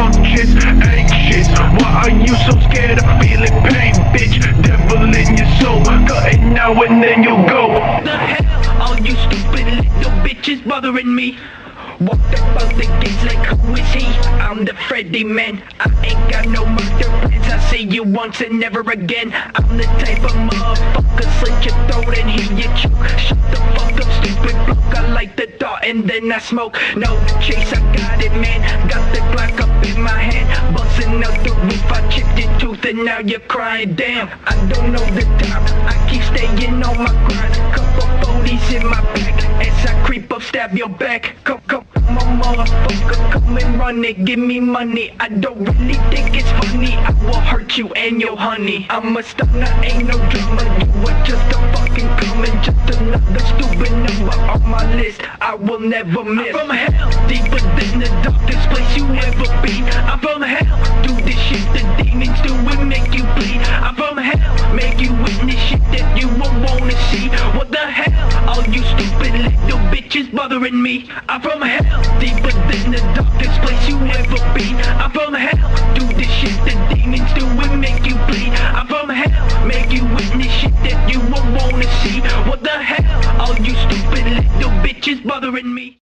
conscious, anxious. Why are you so scared of feeling pain, bitch? Devil in your soul, cutting now and then you'll go. What the hell, all you stupid little bitches bothering me? Walked up out the gates like who is he? I'm the Freddy man, I ain't got no murder plans. I see you once and never again. I'm the type of motherfucker, slit your throat and hear you choke. Shut the fuck up, stupid bloke. I like the thought and then I smoke. No chase, I got it, man. Got the Glock up in my hand, busting out the roof. I chipped your tooth and now you're crying. Damn, I don't know the time, I keep staying on my grind. Couple 40s in my back as I creep up, stab your back. Come on, motherfucker, come and run it, give me money. I don't really think it's funny, I will hurt you and your honey. I'm a stunner, ain't no drama. You are just a fucking coming, just another stupid number on my list I will never miss. I'm from hell, deeper than the darkest place you ever been. I'm from hell, do this shit the demons do and make you bleed. I'm from hell, make you witness shit that you won't wanna see. What the hell, all you stupid little bitches bothering me? I'm from hell, deeper than the darkest place you ever been. I'm from hell, do this shit the demons do and make you bleed. I'm from hell, make you witness shit that you won't wanna see. What the hell, all you stupid little bitches bothering me?